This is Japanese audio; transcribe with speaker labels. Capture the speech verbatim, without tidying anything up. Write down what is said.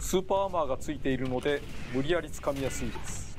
Speaker 1: スーパーアーマーがついているので無理やり掴みやすいです。